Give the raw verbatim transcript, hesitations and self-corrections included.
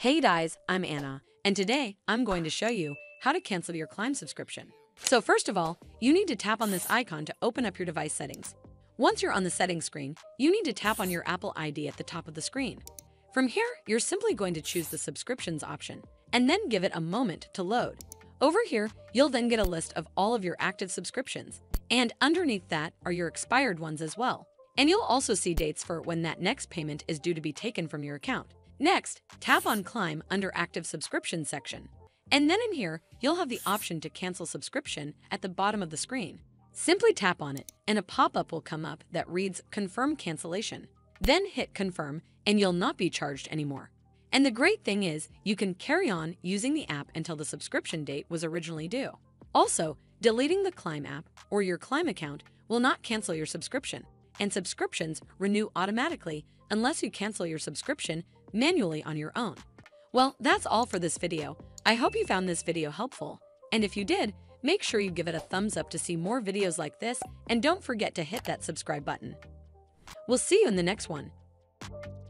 Hey guys, I'm Anna, and today I'm going to show you how to cancel your Clime subscription. So first of all, you need to tap on this icon to open up your device settings. Once you're on the settings screen, you need to tap on your Apple I D at the top of the screen. From here, you're simply going to choose the subscriptions option, and then give it a moment to load. Over here, you'll then get a list of all of your active subscriptions, and underneath that are your expired ones as well. And you'll also see dates for when that next payment is due to be taken from your account. Next, tap on Clime under Active Subscription section. And then in here, you'll have the option to cancel subscription at the bottom of the screen. Simply tap on it, and a pop-up will come up that reads Confirm Cancellation. Then hit Confirm, and you'll not be charged anymore. And the great thing is, you can carry on using the app until the subscription date was originally due. Also, deleting the Clime app or your Clime account will not cancel your subscription, and subscriptions renew automatically unless you cancel your subscription manually on your own. Well, that's all for this video. I hope you found this video helpful, and if you did, make sure you give it a thumbs up to see more videos like this, and don't forget to hit that subscribe button. We'll see you in the next one.